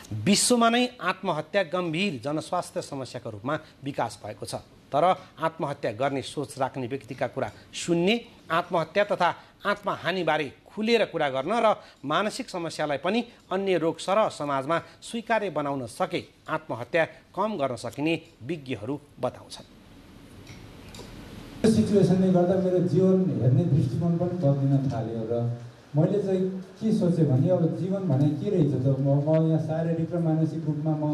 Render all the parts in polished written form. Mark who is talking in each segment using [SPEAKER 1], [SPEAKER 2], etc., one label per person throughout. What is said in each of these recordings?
[SPEAKER 1] विश्वमा नै आत्महत्या गम्भीर जनस्वास्थ्य समस्याको रूपमा विकास भएको छ। तर आत्महत्या गर्ने सोच राख्ने व्यक्तिका कुरा सुन्ने, आत्महत्या तथा आत्महानिबारे खुलेर कुरा गर्न र मानसिक समस्यालाई पनि अन्य रोग सरह समाजमा स्वीकार्य बनाउन सके आत्महत्या कम गर्न सकिने विज्ञहरू बताउँछन्।
[SPEAKER 2] सिचुएसनले गर्दा मेरो जीवन हेर्ने दृष्टिकोण पनि बदलिन थाल्यो र मैले चाहिँ के सोचेँ भने अब जीवन भने के रहेछ त, म यहाँ शारीरिक र मानसिक रूपमा म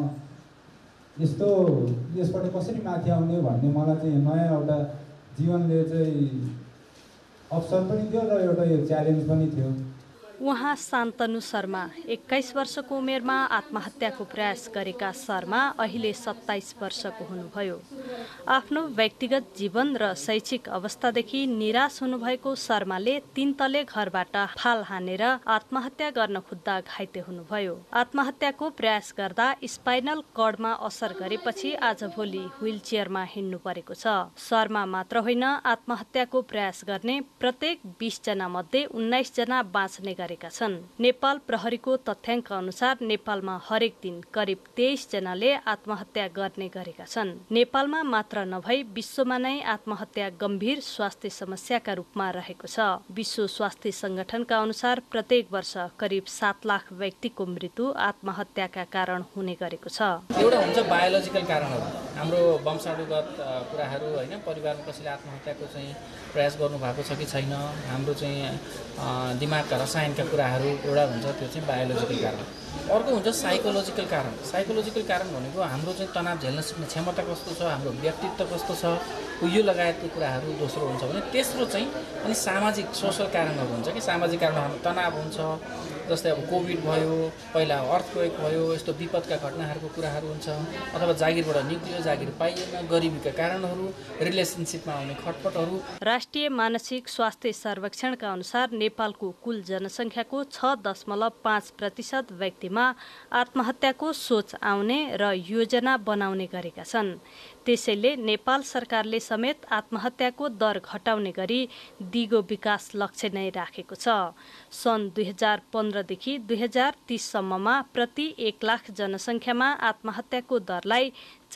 [SPEAKER 2] यसबाट कसरी माथि आउने भन्ने मलाई चाहिँ नयाँ एउटा जीवनले चाहिँ अवसर पनि थियो र एउटा यो च्यालेन्ज पनि थियो।
[SPEAKER 3] उहाँ शान्तनु शर्मा 21 वर्षको उमेरमा आत्महत्याको प्रयास गरेका शर्मा अहिले 27 वर्षको हुनुभयो। आफ्नो व्यक्तिगत जीवन र शैक्षिक अवस्थादेखि निराश हुनुभएको शर्माले 3 तले घरबाट फाल हानेर आत्महत्या गर्न खुद्दा घाइते हुनुभयो। आत्महत्याको प्रयास गर्दा स्पाइनल कर्डमा असर गरेपछि आजभोलि व्हील चेयरमा हिँड्नु परेको छ। शर्मा मात्र होइन, आत्महत्याको प्रयास गर्ने प्रत्येक 20 जना मध्ये 19 जना बाँच्ने गरेका छन्। नेपाल प्रहरीको तथ्याङ्क अनुसार नेपालमा हरेक दिन करिब 23 जनाले आत्महत्या गर्ने गरेका छन्। नेपालमा मात्र नभई विश्वमा नै आत्महत्या गम्भीर स्वास्थ्य समस्याका रूपमा रहेको छ। विश्व स्वास्थ्य संगठनका अनुसार प्रत्येक वर्ष करिब 7 लाख व्यक्तिको मृत्यु आत्महत्याका कारण हुने गरेको छ।
[SPEAKER 4] एउटा हुन्छ बायोलोजिकल कारणहरू, हाम्रो वंशानुगत कुराहरू होइन, परिवारमा कसैले आत्महत्याको चाहिँ प्रयास गर्नु भएको छ कि छैन, हाम्रो चाहिँ दिमागका रसायनका कुराहरू एउटा हुन्छ, त्यो चाहिँ बायोलोजिकल कारण। अर्को हुन्छ साइकोलोजिकल कारण। साइकोलोजिकल कारण भनेको हाम्रो चाहिँ तनाव झेल्न सक्ने क्षमता कस्तो छ, हाम्रो व्यक्तित्व कस्तो छ, यो लगायतको कुराहरू दोस्रो हुन्छ भने तेस्रो चाहिँ अनि सामाजिक सोसल कारणहरू हुन्छ कि सामाजिक कारणहरू तनाव हुन्छ, जस्तै अब कोभिड भयो, पहिला अर्थक्वेक भयो, यस्तो विपदका घटनाहरूको कुराहरू हुन्छ, अथवा जागिरबाट निक्लियो, जागिर पाइएन, गरिबीका कारणहरू, रिलेसनसिपमा आउने खटपटहरू।
[SPEAKER 3] राष्ट्रिय मानसिक स्वास्थ्य सर्वेक्षणका अनुसार नेपालको कुल जनसङ्ख्याको 6.5% व्यक्तिमा आत्महत्याको सोच आउने र योजना बनाउने गरेका छन्। त्यसैले नेपाल सरकारले समेत आत्महत्याको दर घटाउने गरी दिगो विकास लक्ष्य नै राखेको छ। सन् 2015 देखि 2030 सम्ममा प्रति 1 लाख जनसङ्ख्यामा आत्महत्याको दरलाई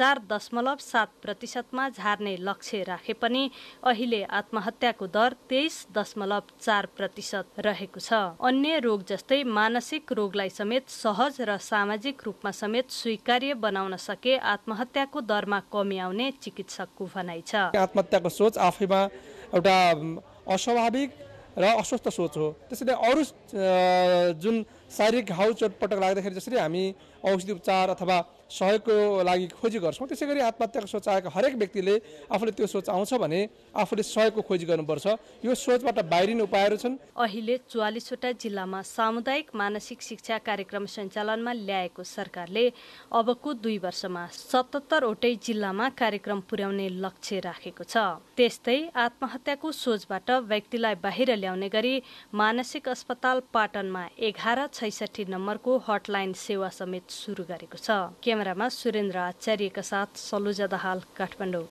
[SPEAKER 3] 4.7% मा झार्ने लक्ष्य राखे पनि अहिले आत्महत्याको दर 23.4% रहेको छ। अन्य रोग जस्तै मानसिक रोगलाई समेत सहज र सामाजिक रूपमा समेत स्वीकार्य बनाउन सके आत्महत्याको दरमा कमी आउने चिकित्सकको भनाइ छ।
[SPEAKER 5] आत्महत्याको सोच आफैमा एउटा अस्वाभाविक र अस्वस्थ सोच हो। त्यसैले अरू जुन शारीरिक घाउ चोटपटक लाग्दाखेरि जसरी हामी औषधि उपचार अथवा सहयोगको लागि खोजी गर्छौँ, त्यसै गरी आत्महत्याको सोच आएको हरेक व्यक्तिले आफूले त्यो सोच आउँछ भने आफूले सहयोगको खोजी गर्नुपर्छ। यो सोचबाट बाहिरिने उपायहरू छन्।
[SPEAKER 3] अहिले 44 वटा जिल्लामा सामुदायिक मानसिक शिक्षा कार्यक्रम सञ्चालनमा ल्याएको सरकारले अबको 2 वर्षमा 77 वटै जिल्लामा कार्यक्रम पुर्याउने लक्ष्य राखेको छ। त्यस्तै आत्महत्याको सोचबाट व्यक्तिलाई बाहिर ल्याउने गरी मानसिक अस्पताल पाटनमा 1166 नम्बरको हटलाइन सेवा समेत सुरु गरेको छ। क्यामेरामा सुरेन्द्र आचार्यका साथ सलुजा दाहाल, काठमाडौँ।